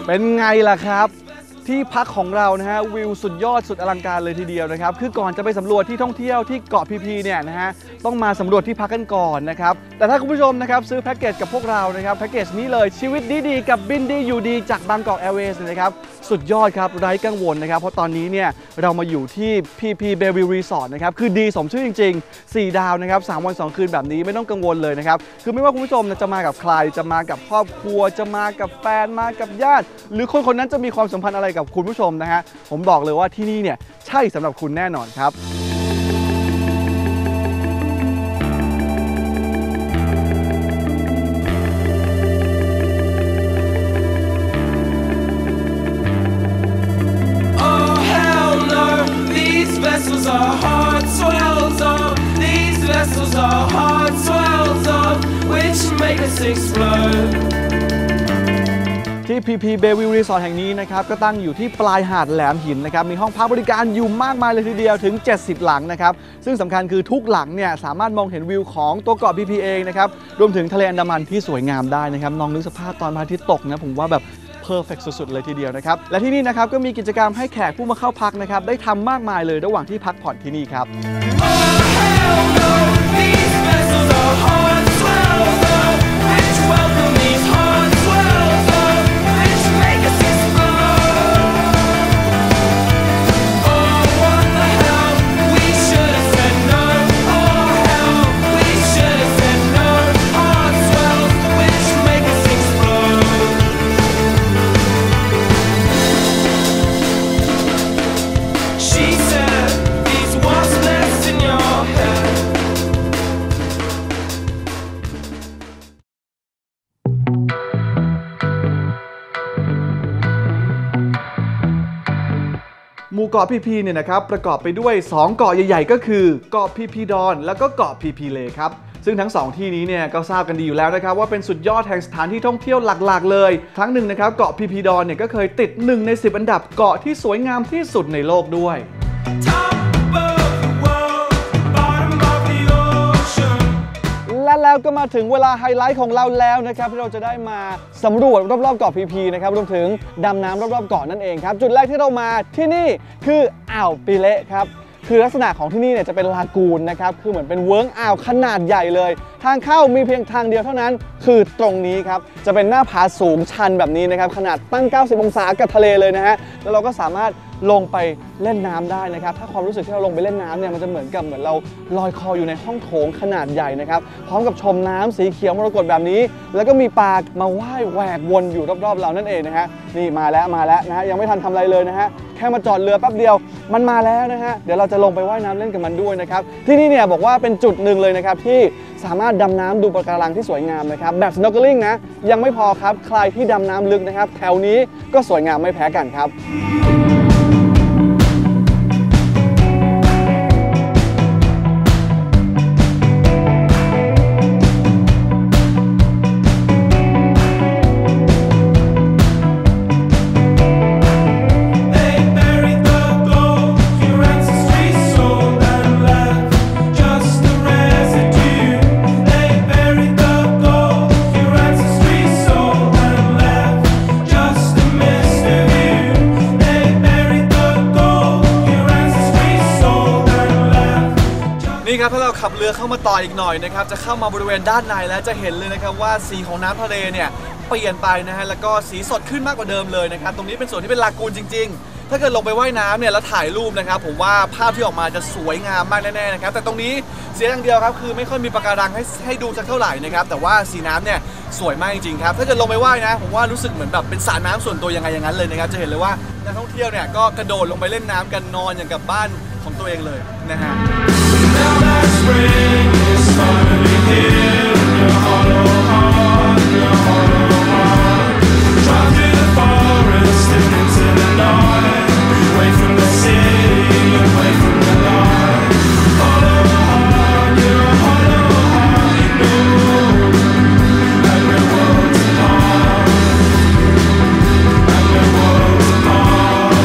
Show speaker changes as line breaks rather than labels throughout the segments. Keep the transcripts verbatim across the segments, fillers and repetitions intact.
เป็นไงล่ะครับที่พักของเรานะฮะวิวสุดยอดสุดอลังการเลยทีเดียวนะครับคือก่อนจะไปสำรวจที่ท่องเที่ยวที่เกาะพีพีเนี่ยนะฮะต้องมาสำรวจที่พักกันก่อนนะครับแต่ถ้าคุณผู้ชมนะครับซื้อแพ็กเกจกับพวกเรานะครับแพ็กเกจนี้เลยชีวิตดีๆกับบินดีอยู่ดีจากบางกอกแอร์เวย์นะครับสุดยอดครับไร้กังวลนะครับเพราะตอนนี้เนี่ยเรามาอยู่ที่ พี พี Bayview Resort นะครับคือดีสมชื่อจริงๆสี่ดาวนะครับสามวันสองคืนแบบนี้ไม่ต้องกังวลเลยนะครับคือไม่ว่าคุณผู้ชมจะมากับใครจะมากับครอบครัวจะมากับแฟนมากับญาติหรือคนคนนั้นจะมีความสัมพันธ์อะไรกับคุณผู้ชมนะฮะผมบอกเลยว่าที่นี่เนี่ยใช่สำหรับคุณแน่นอนครับที่ พี พี Bayview Resort แห่งนี้นะครับก็ตั้งอยู่ที่ปลายหาดแหลมหินนะครับมีห้องพักบริการอยู่มากมายเลยทีเดียวถึงเจ็ดสิบหลังนะครับซึ่งสำคัญคือทุกหลังเนี่ยสามารถมองเห็นวิวของตัวเกาะ พี พี เองนะครับรวมถึงทะเลอันดามันที่สวยงามได้นะครับลองนึกสภาพตอนพระอาทิตย์ตกนะผมว่าแบบเพอร์เฟกต์สุดๆเลยทีเดียวนะครับและที่นี่นะครับก็มีกิจกรรมให้แขกผู้มาเข้าพักนะครับได้ทำมากมายเลยระหว่างที่พักผ่อนที่นี่ครับหมู่เกาะพีพีเนี่ยนะครับประกอบไปด้วยสองเกาะใหญ่ๆก็คือเกาะพีพีดอนแล้วก็เกาะพีพีเลครับซึ่งทั้งสองที่นี้เนี่ยก็ทราบกันดีอยู่แล้วนะครับว่าเป็นสุดยอดแห่งสถานที่ท่องเที่ยวหลักๆเลยครั้งหนึ่งนะครับเกาะพีพีดอนเนี่ยก็เคยติดหนึ่งในสิบอันดับเกาะที่สวยงามที่สุดในโลกด้วยและแล้วก็มาถึงเวลาไฮไลท์ของเราแล้วนะครับที่เราจะได้มาสำรวจรอบๆเกาะพีพีนะครับรวมถึงดำน้ำรอบๆเกาะนั่นเองครับจุดแรกที่เรามาที่นี่คืออ่าวปิเละครับคือลักษณะของที่นี่เนี่ยจะเป็นลากูนนะครับคือเหมือนเป็นเวิ้งอ่าวขนาดใหญ่เลยทางเข้ามีเพียงทางเดียวเท่านั้นคือตรงนี้ครับจะเป็นหน้าผาสูงชันแบบนี้นะครับขนาดตั้งเก้าสิบองศากับทะเลเลยนะฮะแล้วเราก็สามารถลงไปเล่นน้ำได้นะครับถ้าความรู้สึกที่เราลงไปเล่นน้ำเนี่ยมันจะเหมือนกับเหมือนเราลอยคออยู่ในห้องโถงขนาดใหญ่นะครับพร้อมกับชมน้ำสีเขียวมรกตแบบนี้แล้วก็มีปลามาว่ายแหวกวนอยู่รอบๆเรานั่นเองนะฮะนี่มาแล้วมาแล้วนะฮะยังไม่ทันทำอะไรเลยนะฮะแค่มาจอดเรือแป๊บเดียวมันมาแล้วนะฮะเดี๋ยวเราจะลงไปว่ายน้ำเล่นกับมันด้วยนะครับที่นี่เนี่ยบอกว่าเป็นจุดหนึ่งเลยนะครับที่สามารถดำน้ำดูปะการังที่สวยงามนะครับแบบ snorkeling นะยังไม่พอครับใครที่ดำน้ำลึกนะครับแถวนี้ก็สวยงามไม่แพ้กันครับถ้าเราขับเรือเข้ามาต่ออีกหน่อยนะครับจะเข้ามาบริเวณด้านในแล้วจะเห็นเลยนะครับว่าสีของน้ำทะเลเนี่ยเปลี่ยนไปนะฮะแล้วก็สีสดขึ้นมากกว่าเดิมเลยนะครับตรงนี้เป็นส่วนที่เป็นลากูนจริงๆถ้าเกิดลงไปว่ายน้ำเนี่ยแล้วถ่ายรูปนะครับผมว่าภาพที่ออกมาจะสวยงามมากแน่ๆนะครับแต่ตรงนี้เสียอย่างเดียวครับคือไม่ค่อยมีปะการังให้ให้ดูสักเท่าไหร่นะครับแต่ว่าสีน้ำเนี่ยสวยมากจริงๆครับถ้าเกิดลงไปว่ายนะผมว่ารู้สึกเหมือนแบบเป็นสระน้ำส่วนตัวยังไงอย่างนั้นเลยนะครับจะเห็นเลยว่านักท่องเที่ยวเนี่ยก็กระโดดลงไปเล่นน้ำกันนอนอย่างกับบ้านของตัวเองเลยนะฮะSpring is finally here in your hollow heart, your hollow heart. Drive through the forest and into the night, away from the city, away from the light. Hollow heart, your hollow heart, you know, and we're worlds apart, and we're worlds apart.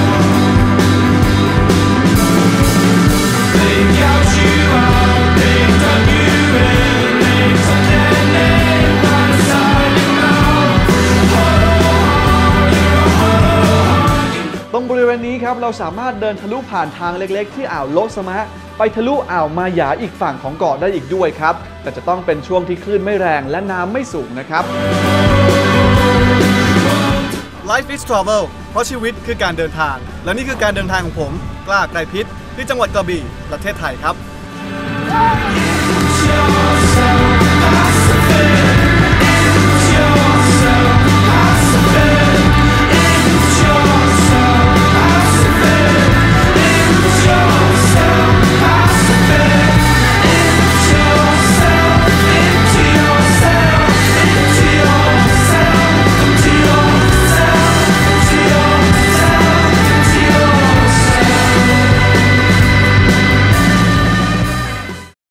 They count you out, they dug you in, they took รงบริเวณนี้ครับเราสามารถเดินทะลุผ่านทางเล็กๆที่อ่าวโลสมะไปทะลุอ่าวมาหยาอีกฝั่งของเกาะได้อีกด้วยครับแต่จะต้องเป็นช่วงที่คลื่นไม่แรงและน้ำไม่สูงนะครับ
Life is travel เพราะชีวิตคือการเดินทางและนี่คือการเดินทางของผมกล้าไกรพิษที่จังหวัดกระบี่ประเทศไทยครับ